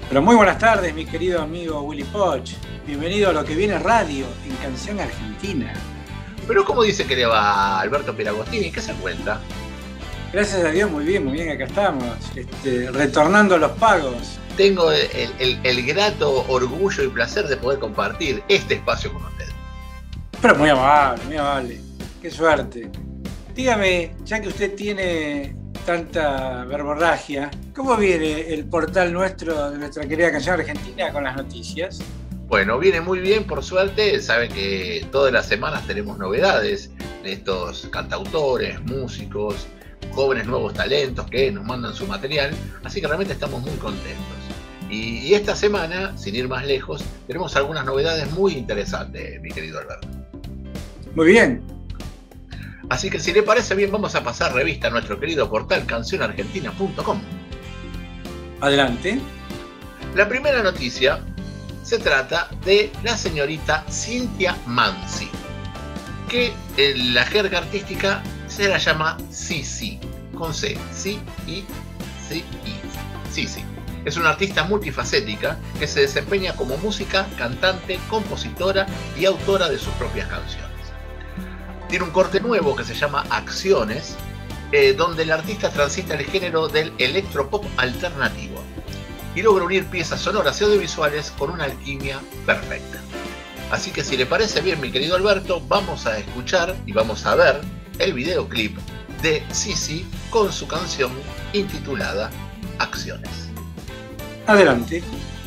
Pero muy buenas tardes, mi querido amigo Willy Poch. Bienvenido a Lo que viene radio en Canción Argentina. Pero ¿cómo dice que le va Alberto Pieragostini? ¿Qué se cuenta? Gracias a Dios, muy bien, acá estamos. Retornando los pagos. Tengo el grato orgullo y placer de poder compartir este espacio con usted. Pero muy amable. Qué suerte. Dígame, ya que usted tiene tanta verborragia, ¿cómo viene el portal nuestro de nuestra querida Canción Argentina con las noticias? Bueno, viene muy bien, por suerte. Saben que todas las semanas tenemos novedades de estos cantautores, músicos, jóvenes nuevos talentos que nos mandan su material, así que realmente estamos muy contentos. Y esta semana, sin ir más lejos, tenemos algunas novedades muy interesantes, mi querido Alberto. Muy bien. Así que si le parece bien, vamos a pasar revista a nuestro querido portal cancionargentina.com. Adelante. La primera noticia se trata de la señorita Cintia Mansi, que en la jerga artística se la llama Sisi, con C, Sisi. Es una artista multifacética que se desempeña como música, cantante, compositora y autora de sus propias canciones. Tiene un corte nuevo que se llama Acciones, donde el artista transita el género del electropop alternativo y logra unir piezas sonoras y audiovisuales con una alquimia perfecta. Así que si le parece bien, mi querido Alberto, vamos a escuchar y vamos a ver el videoclip de Sisi con su canción intitulada Acciones. Adelante.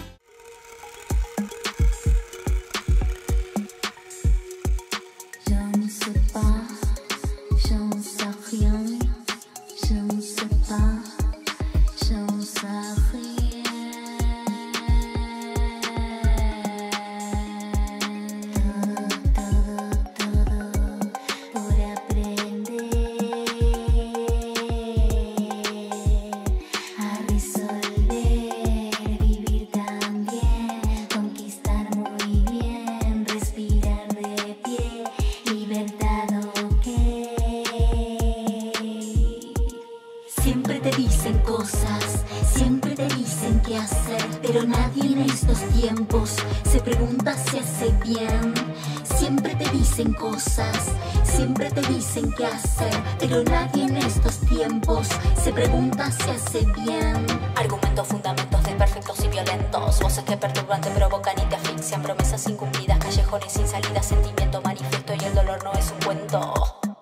Siempre te dicen cosas, siempre te dicen qué hacer, pero nadie en estos tiempos se pregunta si hace bien. Siempre te dicen cosas, siempre te dicen qué hacer, pero nadie en estos tiempos se pregunta si hace bien. Argumentos, fundamentos desperfectos y violentos, voces que perturban, te provocan y te asfixian, promesas incumplidas, callejones sin salida, sentimiento manifiesto y el dolor no es un cuento.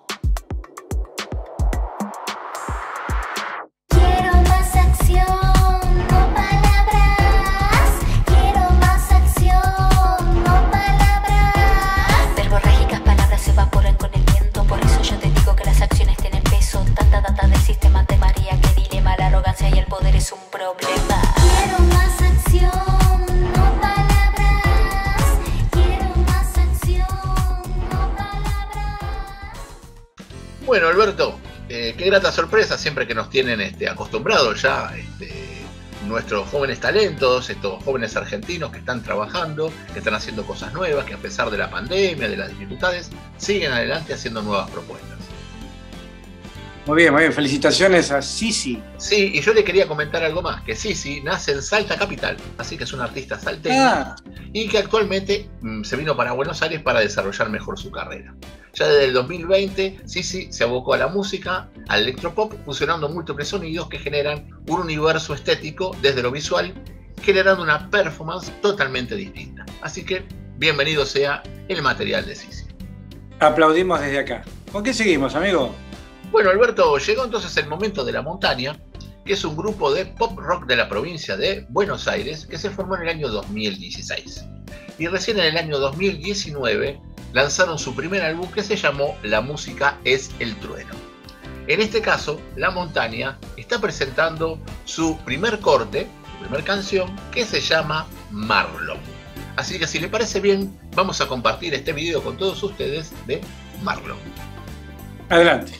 Bueno, Alberto, qué grata sorpresa siempre que nos tienen acostumbrados ya nuestros jóvenes talentos, estos jóvenes argentinos que están trabajando, que están haciendo cosas nuevas, que a pesar de la pandemia, de las dificultades, siguen adelante haciendo nuevas propuestas. Muy bien. Felicitaciones a Sisi. Sí, y yo le quería comentar algo más, que Sisi nace en Salta Capital, así que es una artista salteña y que actualmente se vino para Buenos Aires para desarrollar mejor su carrera. Ya desde el 2020, Sisi se abocó a la música, al electropop, fusionando múltiples sonidos que generan un universo estético desde lo visual, generando una performance totalmente distinta. Así que bienvenido sea el material de Sisi. Aplaudimos desde acá. ¿Con qué seguimos, amigo? Bueno, Alberto, llegó entonces el momento de La Montaña, que es un grupo de pop rock de la provincia de Buenos Aires que se formó en el año 2016. Y recién en el año 2019 lanzaron su primer álbum que se llamó La música es el trueno. En este caso, La Montaña está presentando su primer corte, su primer canción, que se llama Marlon. Así que si le parece bien, vamos a compartir este video con todos ustedes de Marlon. Adelante.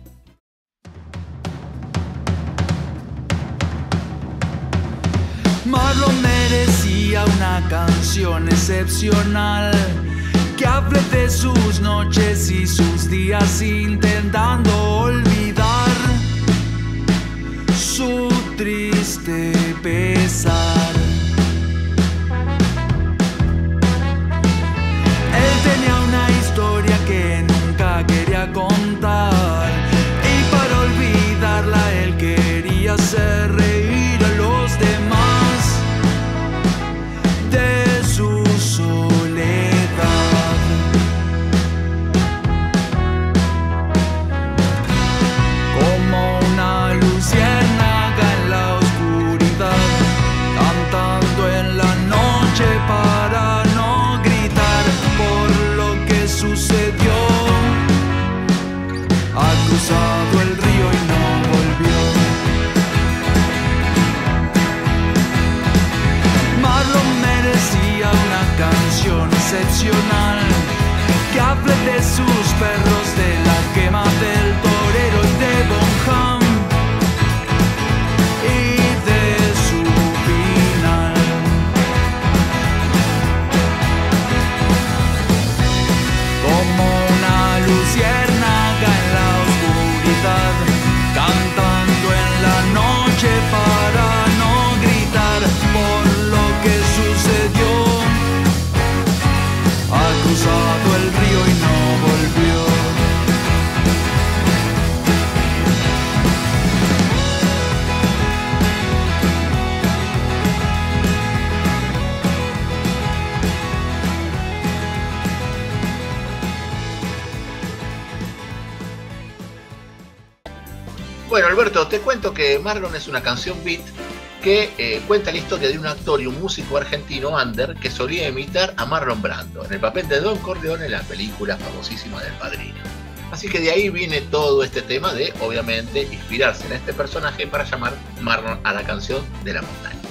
Marlon merecía una canción excepcional que hable de sus noches y sus días intentando olvidar su triste pesar. Bueno, Alberto, te cuento que Marlon es una canción beat que cuenta la historia de un actor y un músico argentino under que solía imitar a Marlon Brando en el papel de Don Corleone en la película famosísima del Padrino. Así que de ahí viene todo este tema de, obviamente, inspirarse en este personaje para llamar Marlon a la canción de la montaña.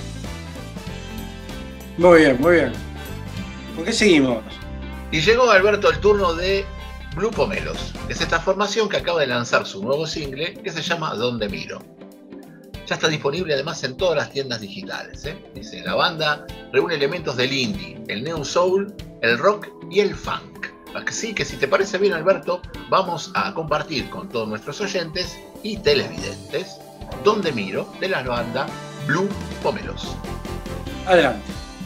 Muy bien, muy bien. ¿Por qué seguimos? Y llegó, Alberto, el turno de Blue Pomelos, que es esta formación que acaba de lanzar su nuevo single que se llama Donde Miro. Ya está disponible además en todas las tiendas digitales. Dice, la banda reúne elementos del indie, el neo soul, el rock y el funk. Así que si te parece bien, Alberto, vamos a compartir con todos nuestros oyentes y televidentes Donde Miro de la banda Blue Pomelos. Adelante.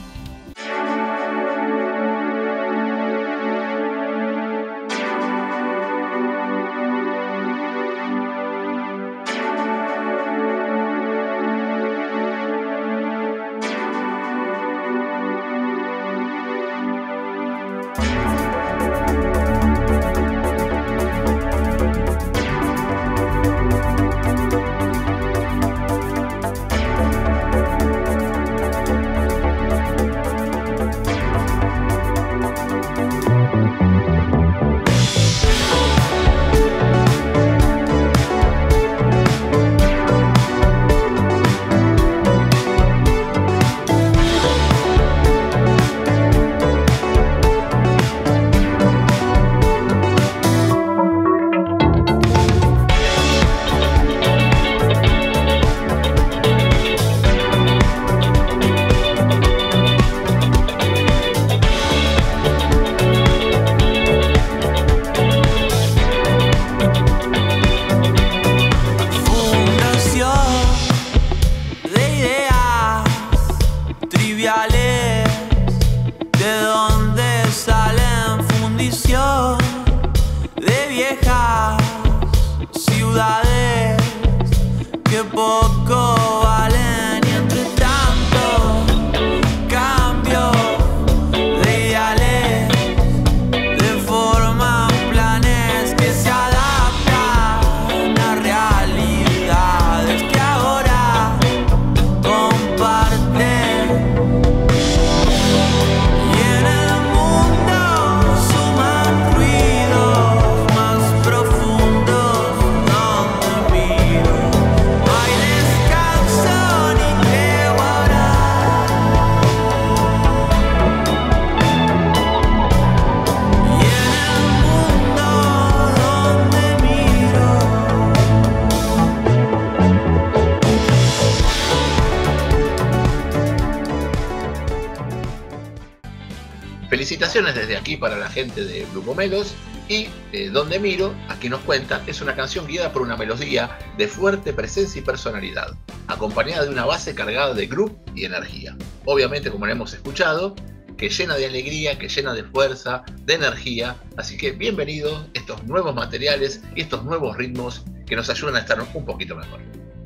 Felicitaciones desde aquí para la gente de Blue Pomelos y Donde Miro, aquí nos cuentan, es una canción guiada por una melodía de fuerte presencia y personalidad, acompañada de una base cargada de groove y energía. Obviamente, como lo hemos escuchado, que llena de alegría, que llena de fuerza, de energía, así que bienvenidos estos nuevos materiales y estos nuevos ritmos que nos ayudan a estar un poquito mejor.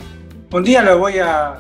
Un día lo voy a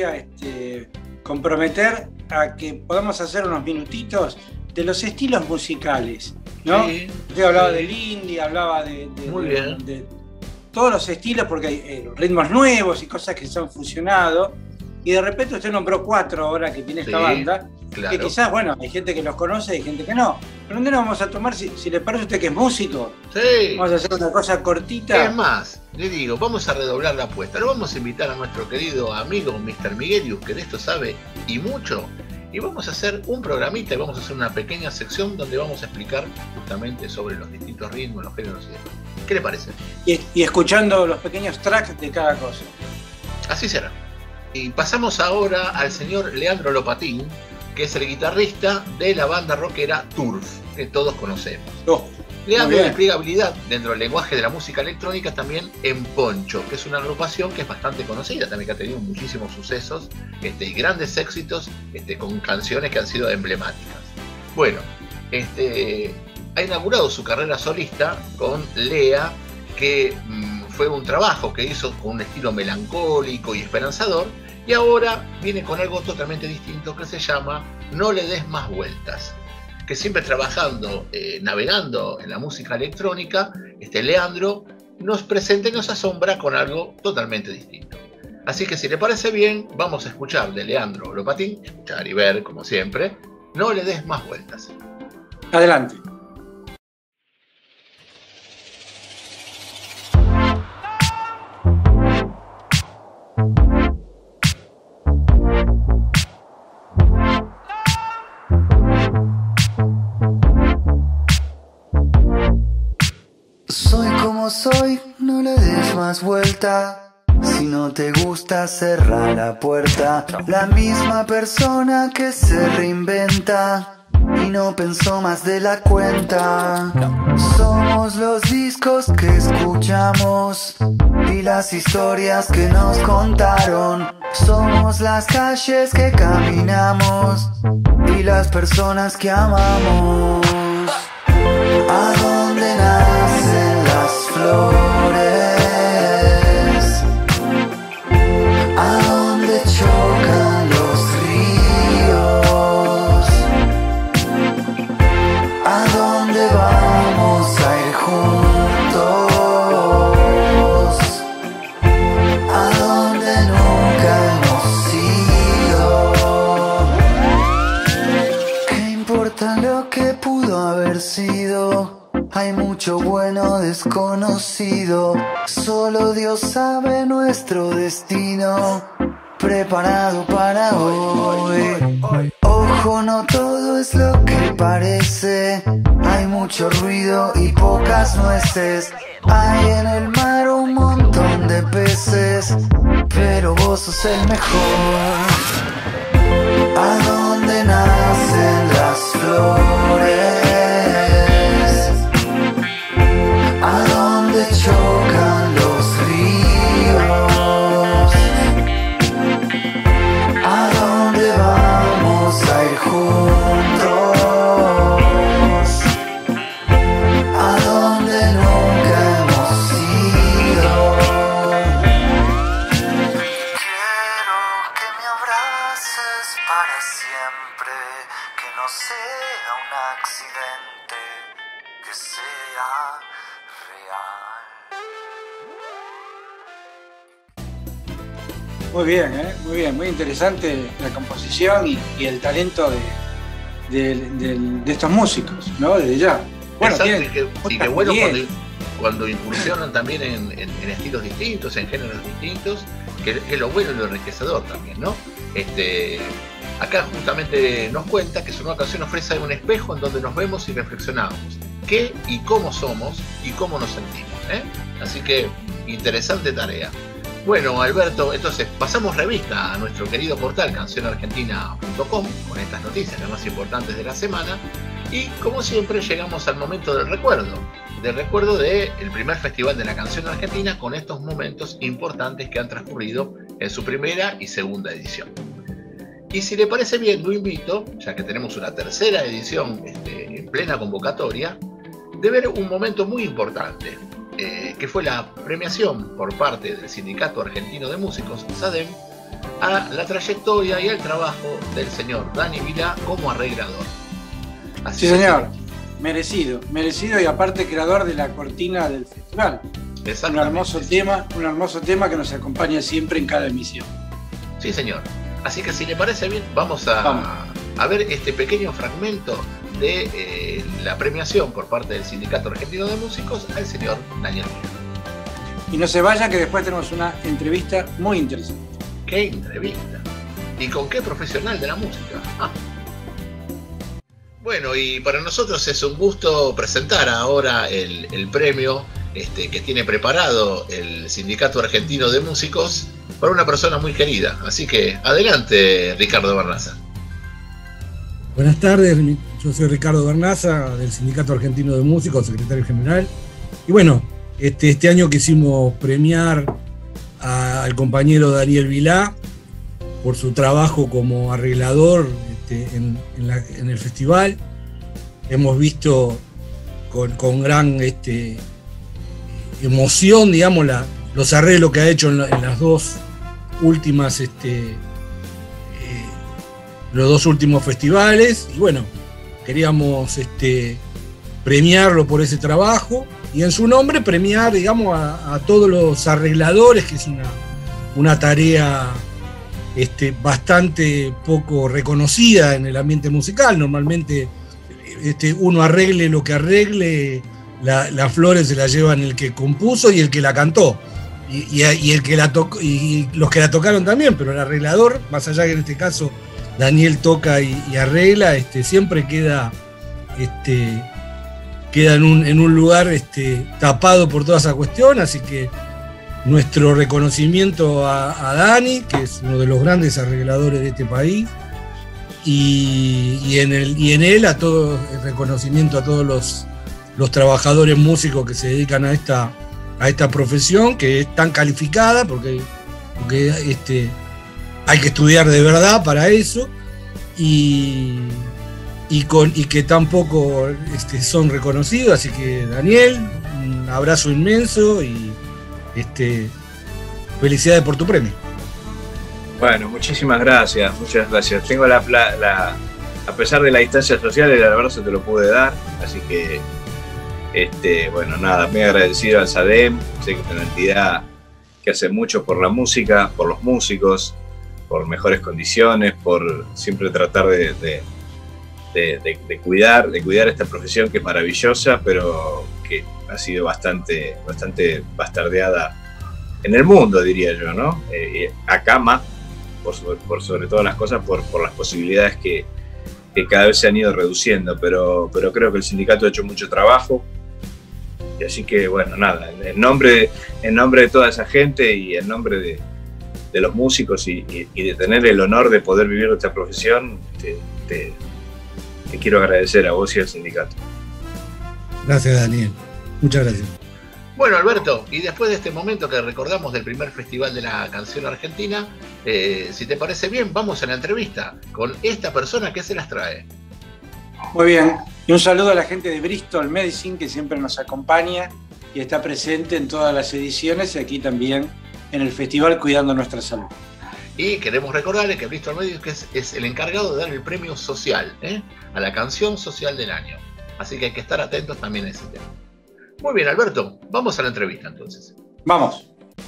comprometer a que podamos hacer unos minutitos de los estilos musicales, ¿no? Sí, usted hablaba sí. del indie, hablaba Muy bien. de todos los estilos, porque hay ritmos nuevos y cosas que se han fusionado, y de repente usted nombró 4 ahora que tiene esta Sí, banda, claro. que quizás, bueno, hay gente que los conoce y hay gente que no. Pero ¿dónde nos vamos a tomar? Si le parece a usted que es músico, Sí. vamos a hacer una cosa cortita. Es más, le digo, vamos a redoblar la apuesta. Lo vamos a invitar a nuestro querido amigo Mr. Miguelius, que de esto sabe y mucho. Y vamos a hacer un programita y vamos a hacer una pequeña sección donde vamos a explicar justamente sobre los distintos ritmos, los géneros y demás. ¿Qué le parece? Y escuchando los pequeños tracks de cada cosa. Así será. Y pasamos ahora al señor Leandro Lopatín, que es el guitarrista de la banda rockera Turf, que todos conocemos. Oh, Leandro muy bien. despliega habilidad dentro del lenguaje de la música electrónica también en Poncho, que es una agrupación que es bastante conocida, también que ha tenido muchísimos sucesos y grandes éxitos con canciones que han sido emblemáticas. Bueno, ha inaugurado su carrera solista con Lea, que fue un trabajo que hizo con un estilo melancólico y esperanzador, y ahora viene con algo totalmente distinto que se llama No le des más vueltas, que siempre trabajando, navegando en la música electrónica, Leandro nos presenta y nos asombra con algo totalmente distinto. Así que si le parece bien, vamos a escuchar de Leandro Lopatín, escuchar y ver como siempre, No le des más vueltas. Adelante. Soy como soy, no le des más vuelta. Si no te gusta, cerra la puerta. La misma persona que se reinventa y no pensó más de la cuenta. Somos los discos que escuchamos y las historias que nos contaron. Somos las calles que caminamos y las personas que amamos. ¿A dónde nacen las flores? ¿A dónde chocan los ríos? ¿A dónde vamos a ir juntos? ¿A dónde nunca hemos ido? ¿Qué importa lo que pudo haber sido? Hay mucho bueno desconocido. Solo Dios sabe nuestro destino. Preparado para hoy. Ojo, no todo es lo que parece. Hay mucho ruido y pocas nueces. Hay en el mar un montón de peces, pero vos sos el mejor. ¿A dónde nacen las flores? ¿A dónde chocan los ríos? ¿A dónde vamos a ir juntos? ¿A dónde nunca hemos ido? Quiero que me abraces para siempre, que no sea un accidente, que sea Muy bien, muy bien, muy interesante la composición y el talento de estos músicos, ¿no? Desde ya. Bueno, y que bueno cuando incursionan también en estilos distintos, en géneros distintos, que es lo bueno y lo enriquecedor también, ¿no? Acá justamente nos cuenta que su nueva canción ofrece un espejo en donde nos vemos y reflexionamos qué y cómo somos y cómo nos sentimos, ¿eh? Así que interesante tarea. Bueno, Alberto, entonces pasamos revista a nuestro querido portal cancionargentina.com con estas noticias las más importantes de la semana y como siempre llegamos al momento del recuerdo del primer festival de la canción argentina con estos momentos importantes que han transcurrido en su primera y segunda edición. Y si le parece bien, lo invito, ya que tenemos una tercera edición en plena convocatoria, de ver un momento muy importante, que fue la premiación por parte del Sindicato Argentino de Músicos, SADEM, a la trayectoria y al trabajo del señor Dani Vilá como arreglador. Así sí, señor. Merecido y aparte creador de la cortina del festival. Un hermoso tema que nos acompaña siempre en cada emisión. Sí, señor. Así que si le parece bien, vamos a ver este pequeño fragmento de la premiación por parte del Sindicato Argentino de Músicos al señor Daniel Vilá. Y no se vaya que después tenemos una entrevista muy interesante. ¿Qué entrevista? ¿Y con qué profesional de la música? Bueno, y para nosotros es un gusto presentar ahora el premio que tiene preparado el Sindicato Argentino de Músicos para una persona muy querida. Así que adelante, Ricardo Bernaza. Buenas tardes, yo soy Ricardo Bernaza del Sindicato Argentino de Músicos, secretario general. Y bueno, este año quisimos premiar al compañero Daniel Vilá por su trabajo como arreglador en el festival. Hemos visto con gran emoción, digamos, los arreglos que ha hecho en las dos últimas los dos últimos festivales, y bueno, queríamos premiarlo por ese trabajo y en su nombre premiar, digamos, a todos los arregladores, que es una tarea bastante poco reconocida en el ambiente musical. Normalmente uno arregle lo que arregle, las flores se las llevan el que compuso y el que la cantó. Y el que la tocó, y los que la tocaron también, pero el arreglador, más allá que en este caso Daniel toca y arregla, siempre queda en un lugar tapado por toda esa cuestión. Así que nuestro reconocimiento a Dani, que es uno de los grandes arregladores de este país, y en él a todo el reconocimiento a todos los trabajadores músicos que se dedican a esta profesión, que es tan calificada, porque hay que estudiar de verdad para eso, y que tampoco son reconocidos. Así que, Daniel, un abrazo inmenso y felicidades por tu premio. Bueno, muchísimas gracias, muchas gracias. Tengo a pesar de la distancia social, el abrazo te lo pude dar, así que bueno, nada, muy agradecido al SADEM. Sé que es una entidad que hace mucho por la música, por los músicos, por mejores condiciones, por siempre tratar de cuidar esta profesión, que es maravillosa, pero que ha sido bastante bastardeada en el mundo, diría yo, ¿no? Acá más, por sobre todas las cosas, por las posibilidades que cada vez se han ido reduciendo, pero creo que el sindicato ha hecho mucho trabajo. Y así que, bueno, nada, en nombre de toda esa gente y en nombre de los músicos y de tener el honor de poder vivir esta profesión, te quiero agradecer a vos y al sindicato. Gracias, Daniel. Muchas gracias. Bueno, Alberto, y después de este momento que recordamos del primer Festival de la Canción Argentina, si te parece bien, vamos a la entrevista con esta persona que se las trae. Muy bien, y un saludo a la gente de Bristol Medicine, que siempre nos acompaña y está presente en todas las ediciones, y aquí también en el festival, cuidando nuestra salud. Y queremos recordarles que Bristol Medicine es el encargado de dar el premio social, a la canción social del año. Así que hay que estar atentos también a ese tema. Muy bien, Alberto, vamos a la entrevista entonces. Vamos.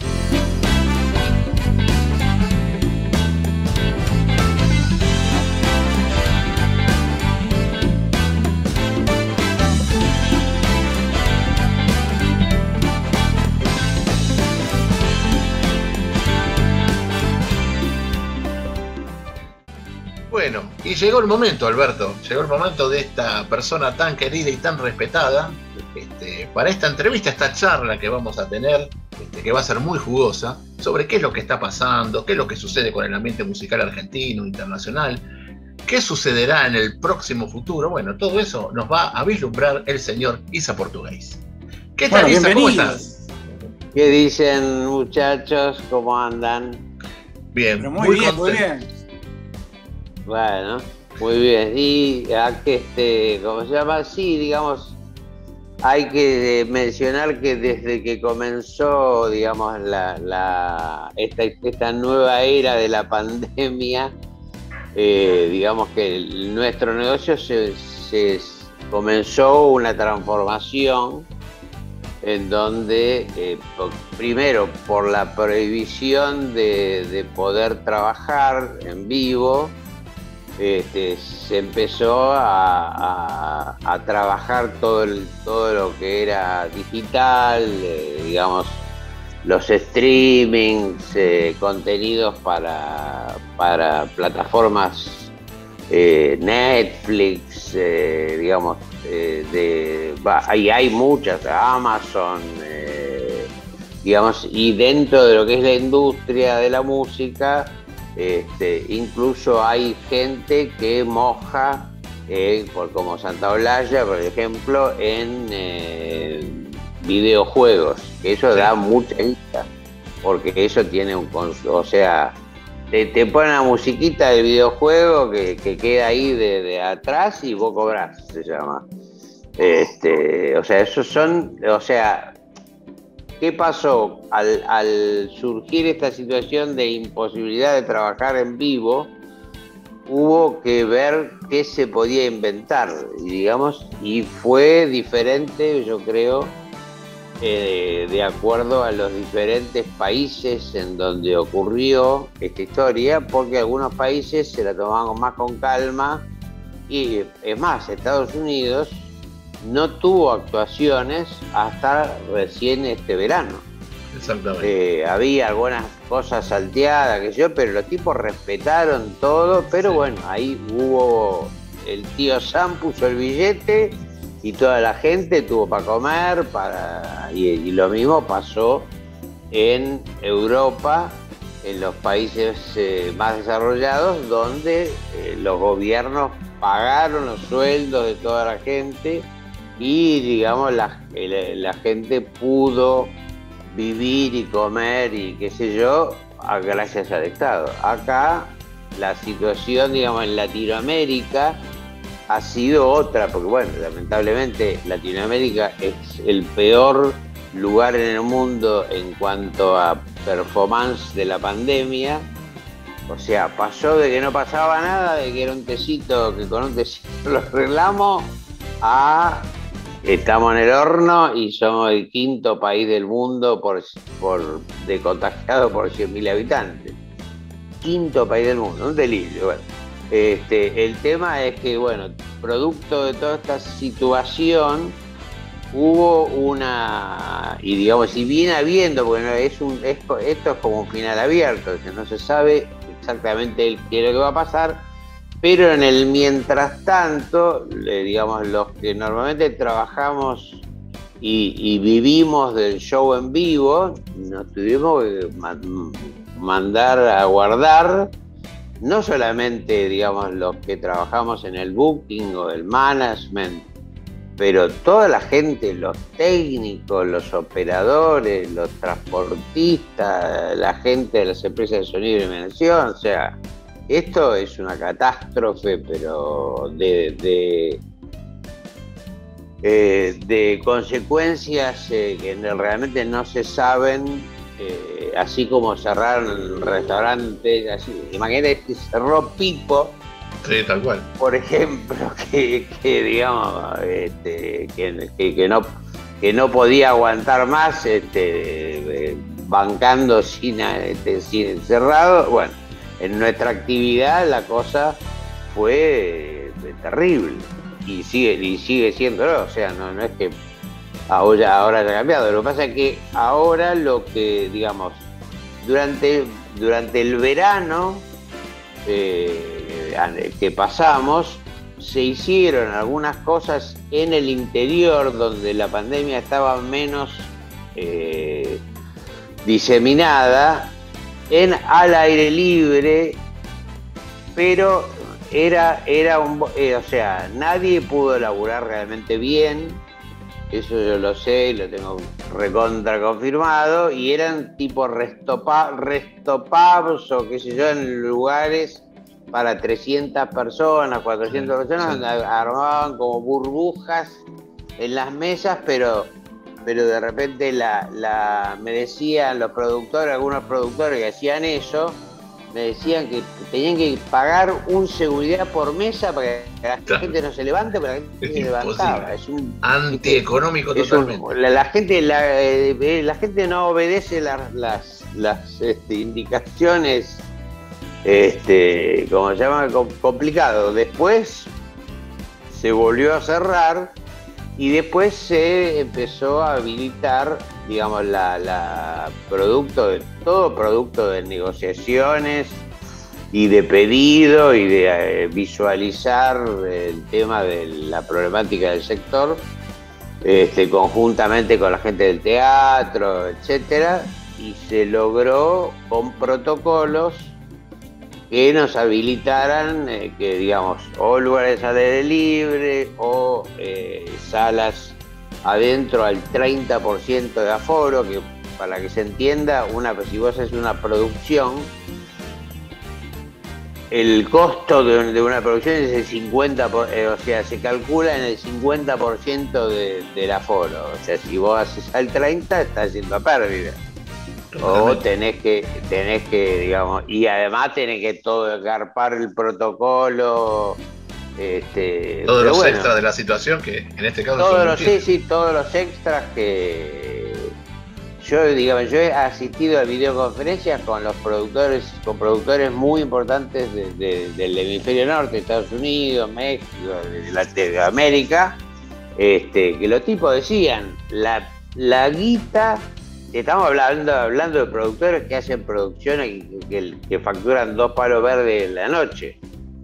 Bueno, y llegó el momento, Alberto, llegó el momento de esta persona tan querida y tan respetada, para esta entrevista, esta charla que vamos a tener, que va a ser muy jugosa, sobre qué es lo que está pasando, qué es lo que sucede con el ambiente musical argentino, internacional, qué sucederá en el próximo futuro. Bueno, todo eso nos va a vislumbrar el señor Isa Portugués. ¿Qué tal, bueno, Isa? ¿Cómo estás? ¿Qué dicen, muchachos? ¿Cómo andan? Bien, pero muy bien, muy bien. Bueno, muy bien. Y ¿cómo se llama? Sí, digamos, hay que mencionar que desde que comenzó, digamos, esta nueva era de la pandemia, digamos que nuestro negocio se comenzó una transformación en donde, primero, por la prohibición de poder trabajar en vivo, se empezó a trabajar todo lo que era digital, digamos, los streamings, contenidos para plataformas, Netflix, digamos, y hay muchas, Amazon, digamos, y dentro de lo que es la industria de la música, incluso hay gente que moja, como Santa Olalla, por ejemplo, en videojuegos, que eso da mucha guita, porque eso tiene o sea, te ponen la musiquita del videojuego que queda ahí de atrás y vos cobrás, se llama. O sea, esos son, o sea, ¿qué pasó? Al surgir esta situación de imposibilidad de trabajar en vivo, hubo que ver qué se podía inventar, digamos, y fue diferente, yo creo, de acuerdo a los diferentes países en donde ocurrió esta historia, porque algunos países se la tomaban más con calma, y es más, Estados Unidos no tuvo actuaciones hasta recién este verano. Exactamente. Había algunas cosas salteadas, que yo, pero los tipos respetaron todo, pero Sí. bueno, ahí hubo, el tío Sam puso el billete y toda la gente tuvo para comer, y lo mismo pasó en Europa, en los países más desarrollados, donde los gobiernos pagaron los sueldos de toda la gente y, digamos, la gente pudo vivir y comer y qué sé yo, gracias al Estado. Acá la situación, digamos, en Latinoamérica ha sido otra, porque bueno, lamentablemente Latinoamérica es el peor lugar en el mundo en cuanto a performance de la pandemia. O sea, pasó de que no pasaba nada, de que era un tecito, que con un tecito lo arreglamos, a estamos en el horno y somos el quinto país del mundo de contagiados por 100.000 habitantes. Quinto país del mundo, un delirio. Bueno, el tema es que, bueno, producto de toda esta situación, hubo una, y digamos, y viene habiendo, porque esto es como un final abierto, que no se sabe exactamente qué es lo que va a pasar, pero en el mientras tanto, digamos, los que normalmente trabajamos y vivimos del show en vivo, nos tuvimos que mandar a guardar, no solamente, digamos, los que trabajamos en el booking o el management, pero toda la gente, los técnicos, los operadores, los transportistas, la gente de las empresas de sonido y iluminación, o sea, esto es una catástrofe, pero de consecuencias que realmente no se saben, así como cerraron restaurantes, así, imagínate que cerró Pipo. Sí, tal cual. Por ejemplo, que digamos, que no podía aguantar más, bancando sin cerrado. Bueno, en nuestra actividad la cosa fue terrible y sigue siendo, o sea, no es que ahora haya cambiado. Lo que pasa es que ahora lo que, digamos, durante el verano que pasamos, se hicieron algunas cosas en el interior donde la pandemia estaba menos diseminada, al aire libre, pero o sea, nadie pudo laburar realmente bien, eso yo lo sé y lo tengo recontra confirmado, y eran tipo restopabs o qué sé yo, en lugares para 300 personas, 400 personas, donde armaban como burbujas en las mesas, pero de repente me decían los productores, algunos productores que hacían eso, me decían que tenían que pagar un seguridad por mesa para que la gente no se levante, pero la gente se levantaba. Es un antieconómico totalmente. La gente no obedece las indicaciones, como se llama, complicado. Después se volvió a cerrar y después se empezó a habilitar, digamos, todo producto de negociaciones y de pedido y de visualizar el tema de la problemática del sector, conjuntamente con la gente del teatro, etcétera, y se logró con protocolos que nos habilitaran, que digamos, o lugares al aire libre o salas adentro al 30% de aforo, que para que se entienda, si vos haces una producción, el costo de una producción es el 50%, o sea, se calcula en el 50% del aforo. O sea, si vos haces al 30%, estás haciendo pérdida. O tenés que, digamos, y además tenés que todo garpar el protocolo. Todos los extras de la situación, que en este caso todos los extras que digamos, yo he asistido a videoconferencias con productores muy importantes del hemisferio norte, Estados Unidos, México, de Latinoamérica, que los tipos decían, la guita, estamos hablando de productores que hacen producciones que facturan 2 palos verdes en la noche.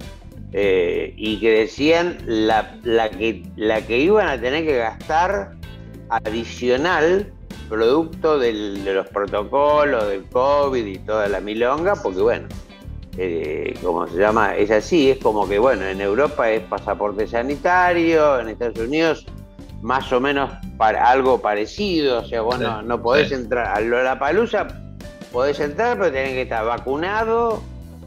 Y que decían la que iban a tener que gastar adicional producto de los protocolos del COVID y toda la milonga, porque bueno, como se llama, es así, es como que bueno, en Europa es pasaporte sanitario, en Estados Unidos más o menos algo parecido, o sea, vos no podés entrar a Lollapalooza, podés entrar pero tenés que estar vacunado.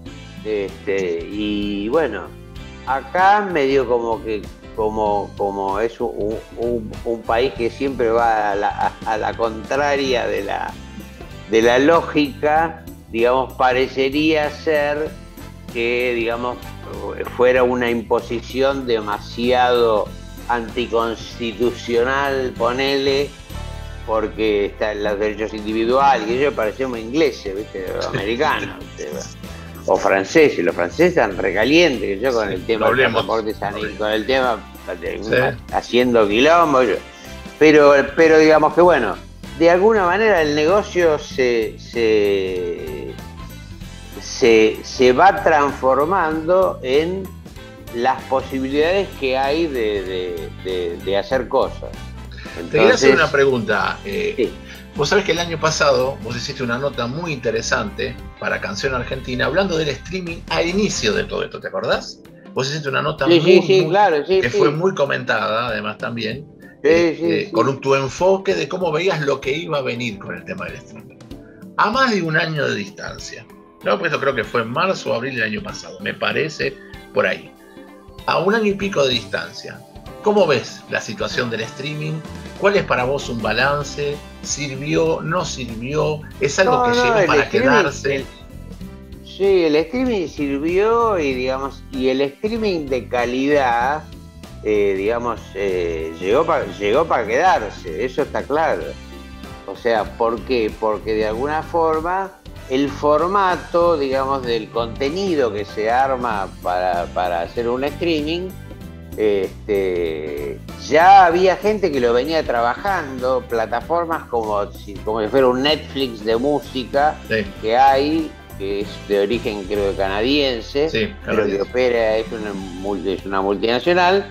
Y bueno, acá medio como que como es un país que siempre va a la contraria de la lógica, digamos, parecería ser que, digamos, fuera una imposición demasiado anticonstitucional, ponele, porque están los derechos individuales, y ellos parecemos ingleses, ¿viste? Americanos, ¿viste? O franceses, los franceses están recalientes, que yo con el tema del pasaporte sanitario, con el tema haciendo quilombo, pero digamos que bueno, de alguna manera el negocio se va transformando en las posibilidades que hay de hacer cosas. Entonces, te quería hacer una pregunta. Sí. Vos sabés que el año pasado vos hiciste una nota muy interesante para Canción Argentina hablando del streaming al inicio de todo esto, ¿te acordás? Vos hiciste una nota fue muy comentada, además también, con tu enfoque de cómo veías lo que iba a venir con el tema del streaming. A más de un año de distancia, ¿no? Pues esto creo que fue en marzo o abril del año pasado, me parece, por ahí. A un año y pico de distancia, ¿cómo ves la situación del streaming? ¿Cuál es para vos un balance? ¿Sirvió? ¿No sirvió? ¿Es algo que llegó para quedarse? Sí, el streaming sirvió y el streaming de calidad, llegó para quedarse, eso está claro. O sea, ¿por qué? Porque de alguna forma el formato, digamos, del contenido que se arma para hacer un streaming, ya había gente que lo venía trabajando, plataformas como si fuera un Netflix de música, que hay, que es de origen creo canadiense, pero que opera, es una multinacional,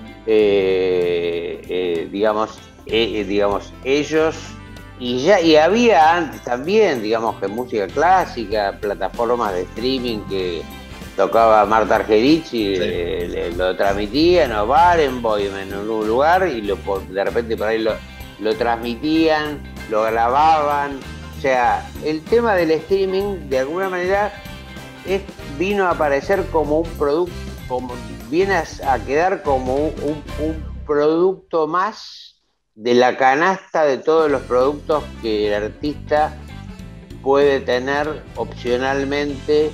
digamos, ellos, y había antes también, digamos, que música clásica, plataformas de streaming que tocaba Marta Argerich y lo transmitían, o Barenboim en un lugar, y de repente por ahí lo transmitían, lo grababan. O sea, el tema del streaming de alguna manera vino a aparecer como un producto, viene a quedar como un producto más de la canasta de todos los productos que el artista puede tener opcionalmente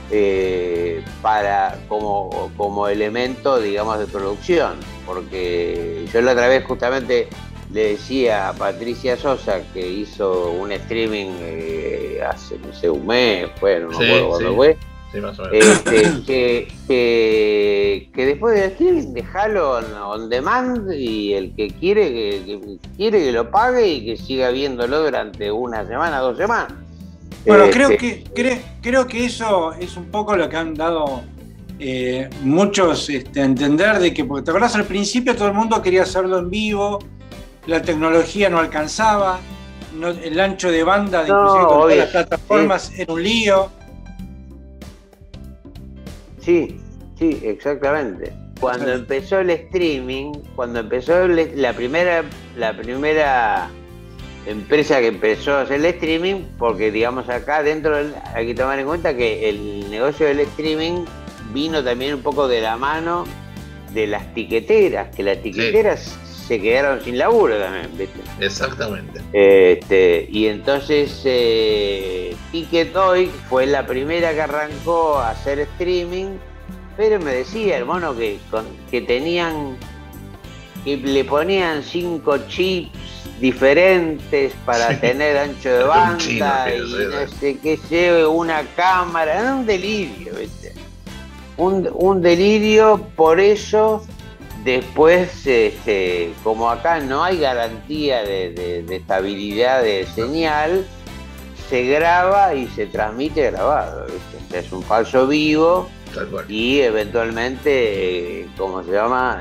como elemento, digamos, de producción. Porque yo la otra vez justamente le decía a Patricia Sosa, que hizo un streaming hace, no sé, un mes, no me acuerdo cuándo fue, más o menos. Que después del streaming dejalo on demand, y el que quiere que lo pague y que siga viéndolo durante una semana, 2 semanas. Bueno, creo que eso es un poco lo que han dado muchos a entender, de que, porque te acordás, al principio todo el mundo quería hacerlo en vivo, la tecnología no alcanzaba, el ancho de banda, inclusive con todas las plataformas, era un lío. Sí, exactamente. Cuando empezó el streaming, la primera empresa que empezó a hacer el streaming, porque digamos acá dentro hay que tomar en cuenta que el negocio del streaming vino también un poco de la mano de las tiqueteras, que las tiqueteras se quedaron sin laburo también, ¿viste? Exactamente. Y entonces Ticketoy fue la primera que arrancó a hacer streaming, pero me decía, hermano, que le ponían 5 chips diferentes para tener ancho de banda chino, y no sé qué, lleve una cámara, era un delirio, ¿viste? Un delirio. Por eso después, como acá no hay garantía de estabilidad de señal, se graba y se transmite grabado, ¿viste? O sea, es un falso vivo. Y eventualmente, ¿cómo se llama?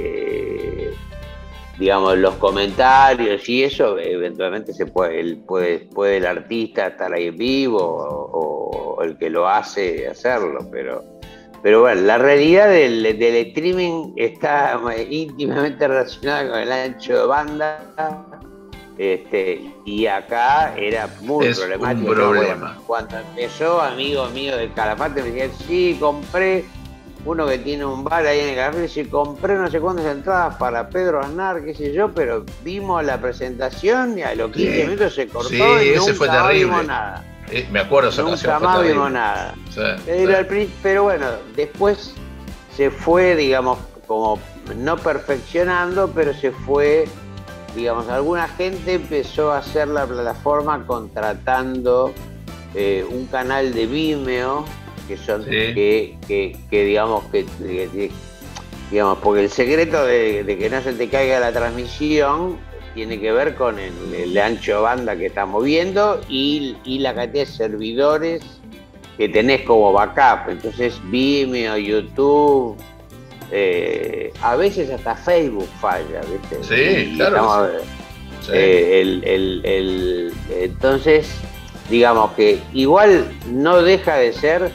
Digamos, los comentarios y eso, eventualmente puede el artista estar ahí en vivo o el que lo hace hacerlo, pero bueno, la realidad del streaming está íntimamente relacionada con el ancho de banda. Y acá era muy problemático. Un problema. Bueno, cuando empezó, amigo mío del Calafate me decía, sí, compré, uno que tiene un bar ahí en el Calafate, sí, compré no sé cuántas entradas para Pedro Aznar, qué sé yo, pero vimos la presentación y a los 15 minutos se cortó y ese fue nunca terrible. vimos nada. Me acuerdo esa ocasión. Nunca más vimos nada. Sí, pero bueno, después se fue, digamos, como no perfeccionando, pero se fue. Digamos, alguna gente empezó a hacer la plataforma contratando un canal de Vimeo, que son digamos, porque el secreto de que no se te caiga la transmisión tiene que ver con el ancho de banda que estamos viendo y la cantidad de servidores que tenés como backup. Entonces Vimeo, YouTube, a veces hasta Facebook falla, ¿viste? Sí, claro. Entonces, digamos que igual no deja de ser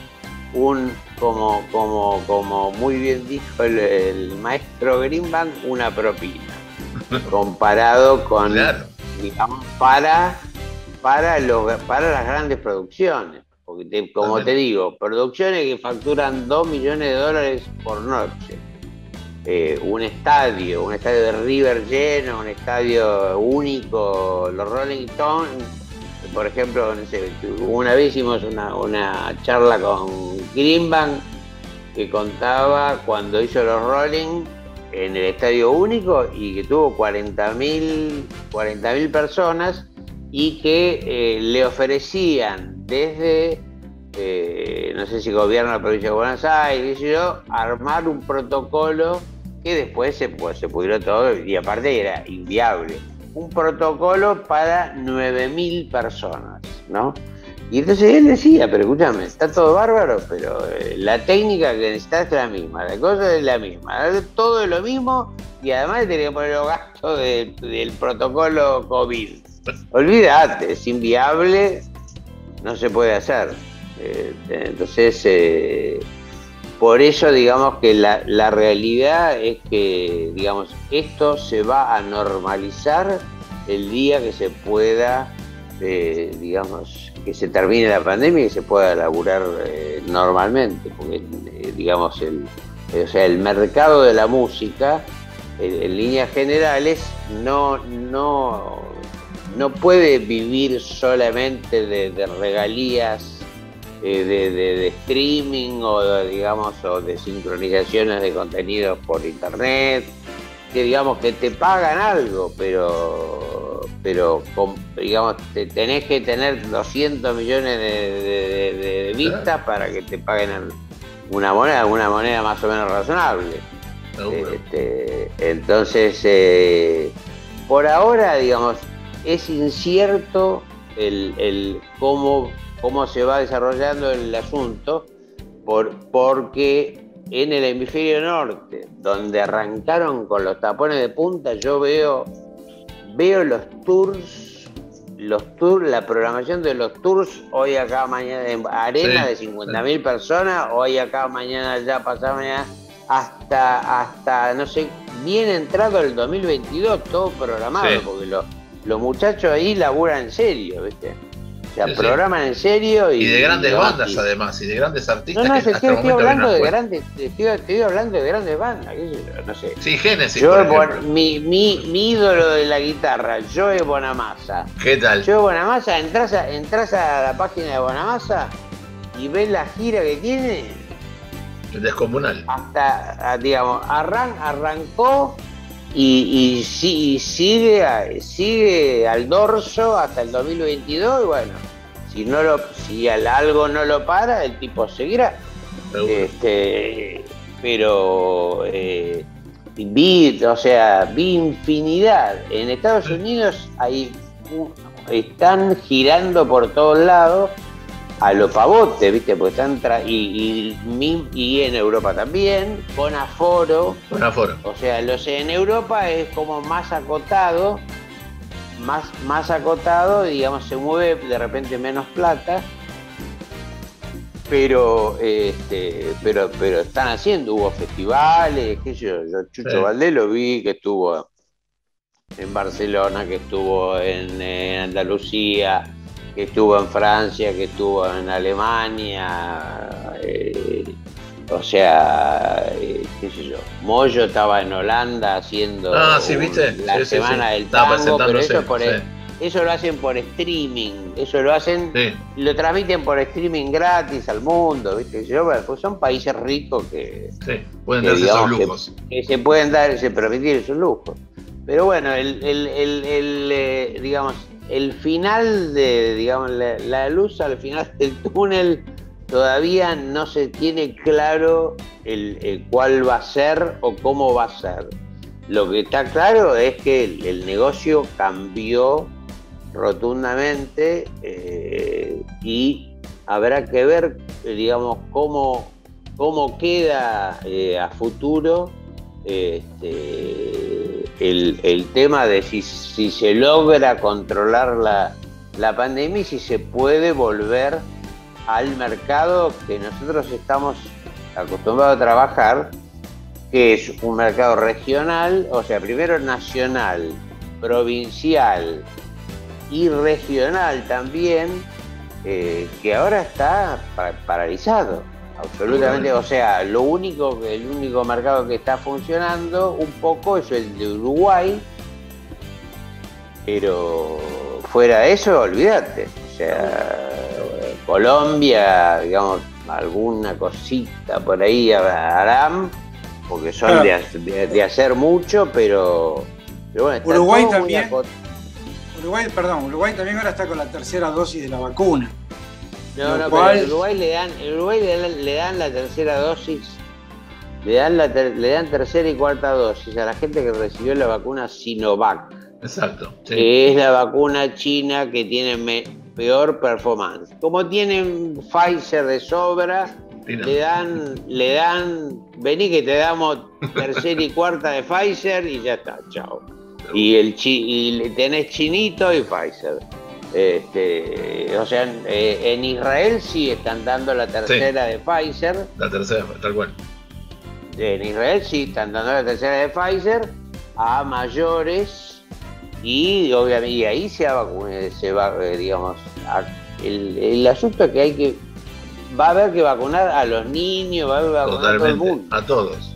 como muy bien dijo el maestro Greenbank, una propina comparado con, digamos, para las grandes producciones. Porque como te digo, producciones que facturan $2 millones por noche. Un estadio de River lleno, un estadio único, los Rolling Stones, por ejemplo, no sé, una vez hicimos una charla con Greenbank que contaba cuando hizo los Rolling en el estadio único y que tuvo 40.000 personas y que le ofrecían desde, no sé si gobierno de la provincia de Buenos Aires, armar un protocolo que después se pudrió todo y aparte era inviable. Un protocolo para 9.000 personas, ¿no? Y entonces él decía, pero escúchame, está todo bárbaro, pero la técnica que necesitas es la misma, la cosa es la misma, todo es lo mismo y además tenía que poner los gastos del protocolo COVID. Olvídate, es inviable, no se puede hacer. Entonces, por eso digamos que la realidad es que, digamos, esto se va a normalizar el día que se pueda, digamos, que se termine la pandemia y que se pueda laburar normalmente, porque digamos, el mercado de la música, en líneas generales, no puede vivir solamente de regalías de streaming o de sincronizaciones de contenidos por internet, que digamos que te pagan algo, pero digamos tenés que tener 200 millones de vistas para que te paguen una moneda más o menos razonable. Entonces, por ahora, digamos, es incierto el cómo se va desarrollando el asunto, porque en el hemisferio norte, donde arrancaron con los tapones de punta, yo veo los tours, la programación de los tours, hoy acá, mañana, en arena de 50.000 personas, hoy acá, mañana, ya pasado mañana, hasta no sé, bien entrado el 2022, todo programado, porque los muchachos ahí laburan en serio, ¿viste? O sea, programan en serio y de grandes bandas además, y de grandes artistas. No, estoy hablando de grandes, estoy hablando de grandes bandas, qué sé yo, no sé. Sí, Génesis, mi ídolo de la guitarra, Joe Bonamassa. ¿Qué tal? Joe Bonamassa, entras a la página de Bonamassa y ves la gira que tiene. Descomunal. Hasta, digamos, arrancó y sigue al dorso hasta el 2022 y bueno, si algo no lo para, el tipo seguirá. Pero vi infinidad. En Estados Unidos están girando por todos lados a lo pavote, ¿viste? Porque están y en Europa también, con aforo. Con aforo. O sea, en Europa es como más acotado, digamos, se mueve de repente menos plata, pero están haciendo, hubo festivales, qué sé yo, Chucho Valdés lo vi, que estuvo en Barcelona, que estuvo en Andalucía, que estuvo en Francia, que estuvo en Alemania, qué sé yo. Moyo estaba en Holanda haciendo la semana del tango, pero eso lo hacen por streaming, lo transmiten por streaming gratis al mundo, ¿viste? Pues son países ricos que pueden darse esos lujos. Que se pueden permitir esos lujos. Pero bueno, el final la luz al final del túnel todavía no se tiene claro cuál va a ser o cómo va a ser. Lo que está claro es que el negocio cambió rotundamente y habrá que ver, digamos, cómo queda a futuro el tema de si se logra controlar la pandemia y si se puede volver al mercado que nosotros estamos acostumbrados a trabajar, que es un mercado regional, o sea, primero nacional, provincial y regional también, que ahora está paralizado. Absolutamente, o sea, el único mercado que está funcionando un poco es el de Uruguay, pero fuera de eso, olvídate. O sea, Colombia, digamos, alguna cosita por ahí harán, porque son de hacer mucho, pero bueno, está Uruguay todo también. Uruguay también ahora está con la tercera dosis de la vacuna. Pero Uruguay le dan la tercera dosis, le dan tercera y cuarta dosis a la gente que recibió la vacuna Sinovac. Exacto. Sí. Que es la vacuna china que tiene peor performance. Como tienen Pfizer de sobra, le dan, vení que te damos tercera y cuarta de Pfizer y ya está, chao. Y tenés chinito y Pfizer. O sea, en Israel sí están dando la tercera de Pfizer. La tercera, tal cual. En Israel sí están dando la tercera de Pfizer a mayores y obviamente ahí digamos, el asunto es que va a haber que vacunar a los niños, va a haber que vacunar a todo el mundo. A todos.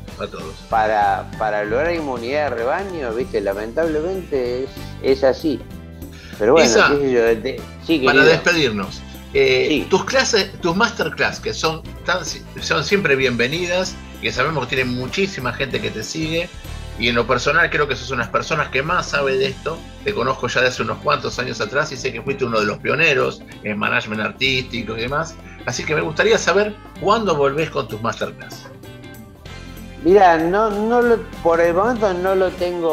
Para lograr inmunidad de rebaño, viste, lamentablemente es así. Pero bueno, Isa, para despedirnos, tus clases, tus masterclass, que son siempre bienvenidas, que sabemos que tienen muchísima gente que te sigue, y en lo personal creo que sos unas personas que más sabe de esto. Te conozco ya de hace unos cuantos años atrás y sé que fuiste uno de los pioneros en management artístico y demás, así que me gustaría saber cuándo volvés con tus masterclass. Mirá, por el momento no lo tengo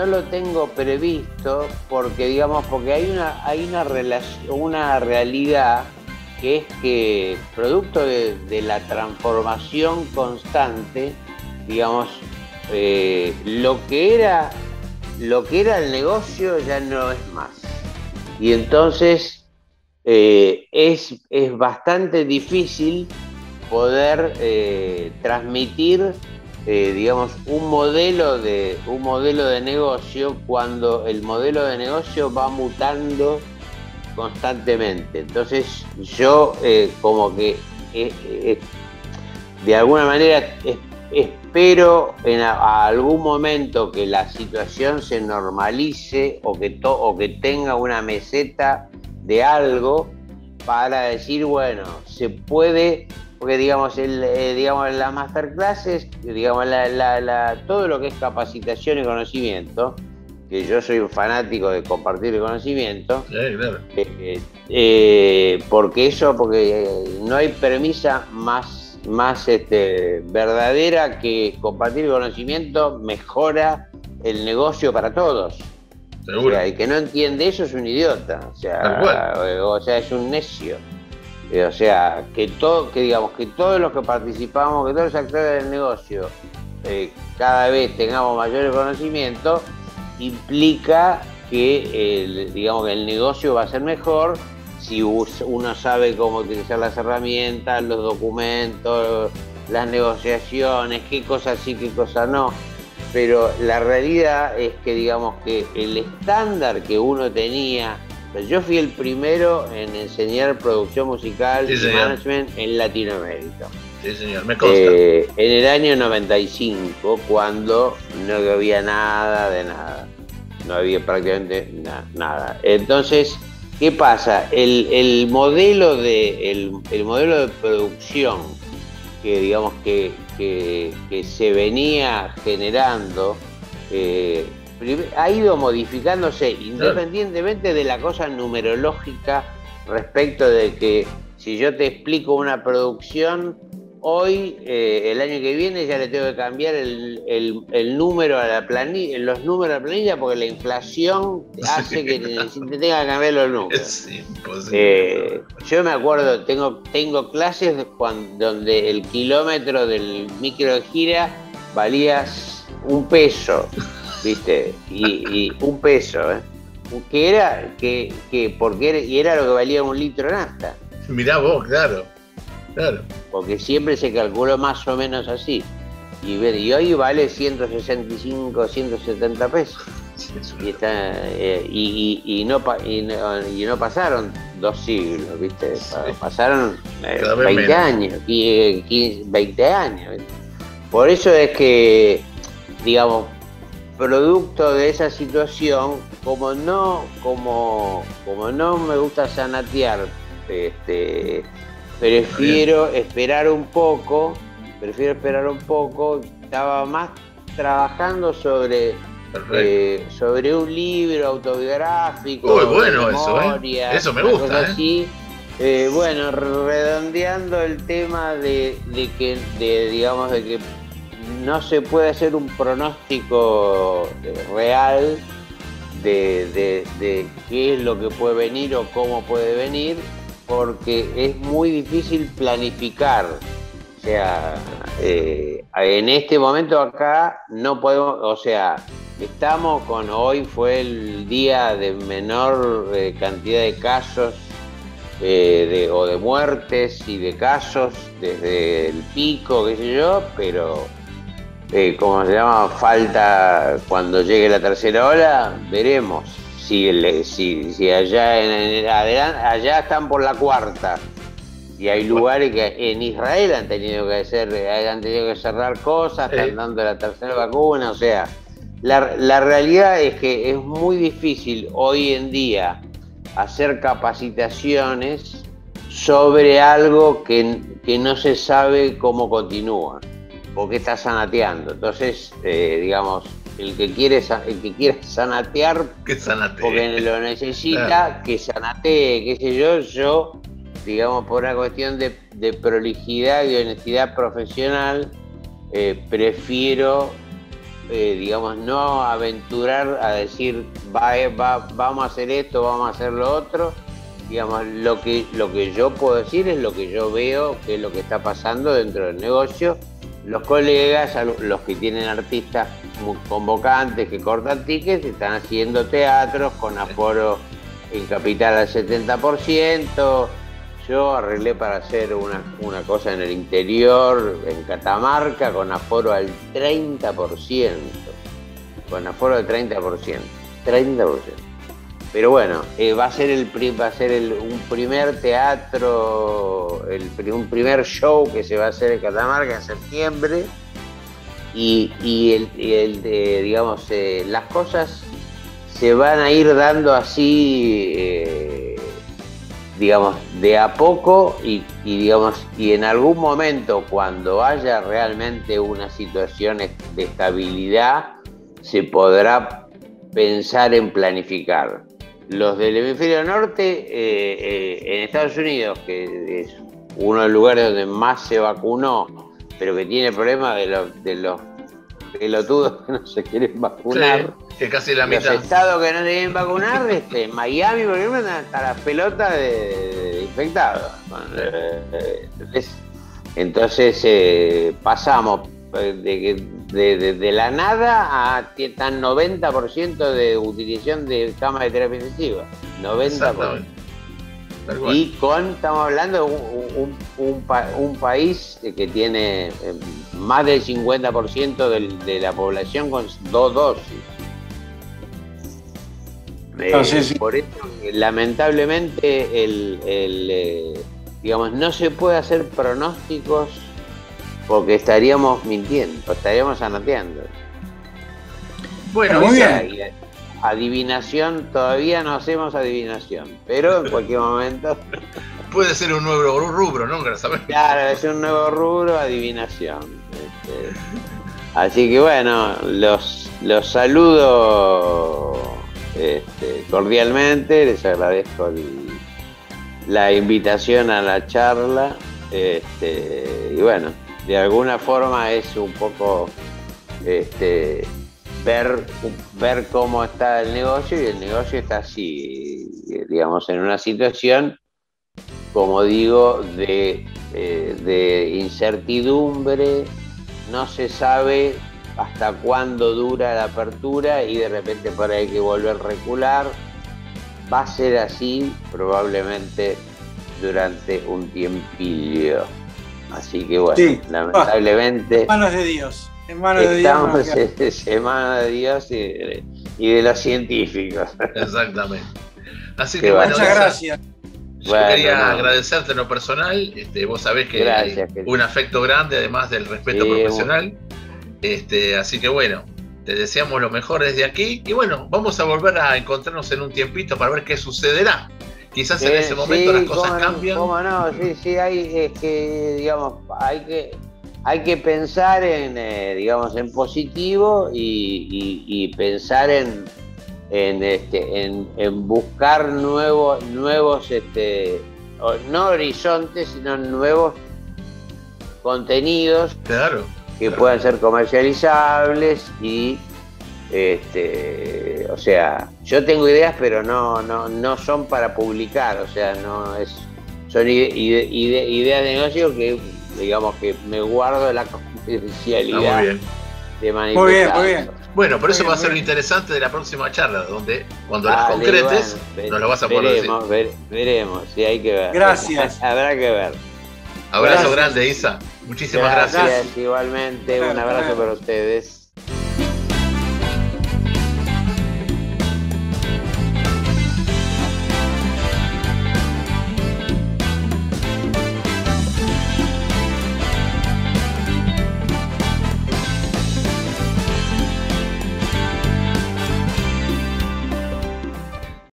previsto, porque hay una realidad que es que producto de la transformación constante, digamos, lo que era el negocio ya no es más. Y entonces es bastante difícil poder transmitir digamos, un modelo de negocio cuando el modelo de negocio va mutando constantemente. Entonces yo como que de alguna manera espero a algún momento que la situación se normalice o que tenga una meseta de algo para decir, bueno, se puede porque digamos, digamos las masterclasses, digamos, todo lo que es capacitación y conocimiento, que yo soy un fanático de compartir el conocimiento, claro. Porque no hay premisa más verdadera que compartir el conocimiento mejora el negocio para todos. Seguro. O sea, el que no entiende eso es un idiota, o sea, es un necio. O sea, que digamos que todos los que participamos, que todos los actores del negocio, cada vez tengamos mayor conocimiento, implica que digamos que el negocio va a ser mejor si uno sabe cómo utilizar las herramientas, los documentos, las negociaciones, qué cosas sí, qué cosas no. Pero la realidad es que digamos que el estándar que uno tenía, yo fui el primero en enseñar producción musical y management en Latinoamérica. Sí, señor, me consta. En el año 95, cuando no había nada de nada. No había prácticamente nada. Entonces, ¿qué pasa? El modelo de producción que digamos que se venía generando ha ido modificándose independientemente de la cosa numerológica respecto de que si yo te explico una producción hoy, el año que viene ya le tengo que cambiar el número a la planilla, los números a la planilla, porque la inflación hace que te tenga que cambiar los números. Es imposible. Yo me acuerdo, tengo clases donde el kilómetro del micro de gira valía $1, ¿viste? Y $1, que era y era lo que valía un litro de nafta. Mirá vos, claro. Porque siempre se calculó más o menos así. Y hoy vale 165, 170 pesos. Y no pasaron 2 siglos, ¿viste? Pasaron 20 años, 20 años. Por eso es que, digamos, producto de esa situación, como no me gusta zanatear, prefiero esperar un poco, estaba más trabajando sobre un libro autobiográfico. Uy, bueno, memoria, eso me gusta. Así. Bueno, redondeando el tema de que no se puede hacer un pronóstico real de qué es lo que puede venir o cómo puede venir, porque es muy difícil planificar. O sea, en este momento acá no podemos, o sea, estamos hoy fue el día de menor cantidad de casos o de muertes y de casos desde el pico, qué sé yo, pero como se llama, falta cuando llegue la tercera ola, veremos. Si allá están por la cuarta y hay lugares que en Israel han tenido que cerrar cosas, están dando la tercera vacuna, o sea, la realidad es que es muy difícil hoy en día hacer capacitaciones sobre algo que no se sabe cómo continúa o que está zanateando. Entonces, digamos, el que quiere zanatear, que zanatee, porque lo necesita, que zanatee, qué sé yo, digamos, por una cuestión de prolijidad y honestidad profesional, prefiero, digamos, no aventurar a decir vamos a hacer esto, vamos a hacer lo otro. Digamos, lo que yo puedo decir es lo que yo veo, que es lo que está pasando dentro del negocio. Los colegas, los que tienen artistas muy convocantes que cortan tickets, están haciendo teatros con aforo en capital al 70%. Yo arreglé para hacer una cosa en el interior, en Catamarca, con aforo al 30%. Con aforo del 30%. 30%. Pero bueno, va a ser un primer teatro, un primer show que se va a hacer en Catamarca en septiembre. Digamos, las cosas se van a ir dando así digamos, de a poco y digamos, y en algún momento cuando haya realmente una situación de estabilidad, se podrá pensar en planificar. Los del hemisferio norte, en Estados Unidos, que es uno de los lugares donde más se vacunó, pero que tiene problemas de los pelotudos que no se quieren vacunar. Sí, que casi la mitad. Los estados que no se quieren vacunar, Miami, por ejemplo, hasta las pelotas de infectados. Entonces pasamos de la nada a tan 90% de utilización de camas de terapia intensiva. 90%. Y estamos hablando de un país que tiene más del 50% de la población con 2 dosis. Sí. Por eso, lamentablemente, digamos, no se puede hacer pronósticos porque estaríamos mintiendo, estaríamos anoteando. Bueno, muy bien. Adivinación, todavía no hacemos adivinación, pero en cualquier momento... Puede ser un nuevo rubro, ¿no? Claro, es un nuevo rubro, adivinación. Así que bueno, los saludo cordialmente, les agradezco la invitación a la charla, y bueno, de alguna forma es un poco ver cómo está el negocio, y el negocio está así, digamos, en una situación, como digo, de incertidumbre. No se sabe hasta cuándo dura la apertura y de repente por ahí hay que volver a recular. Va a ser así probablemente durante un tiempillo. Así que bueno, sí, lamentablemente... En manos de Dios. En manos de Dios. Estamos en manos de Dios y de los científicos. Exactamente. Así que bueno, muchas gracias. Yo quería agradecerte en lo personal. Vos sabés que hay un afecto grande, además del respeto profesional. Así que bueno, te deseamos lo mejor desde aquí. Y bueno, vamos a volver a encontrarnos en un tiempito para ver qué sucederá. Quizás en ese momento las cosas cambian. ¿Cómo no? Sí, digamos, hay que pensar digamos, en positivo y pensar en buscar nuevos no horizontes, sino nuevos contenidos, claro, que puedan ser comercializables y o sea, yo tengo ideas, pero no son para publicar, o sea, son ideas de negocio que, digamos, que me guardo la confidencialidad de manifestar. Muy bien. Bueno, por eso va a ser lo interesante de la próxima charla, donde cuando las concretes nos lo vas a poder decir. Veremos, sí, hay que ver. Gracias. Habrá que ver. Abrazo grande, Isa. Muchísimas gracias. Igualmente, un abrazo para ustedes.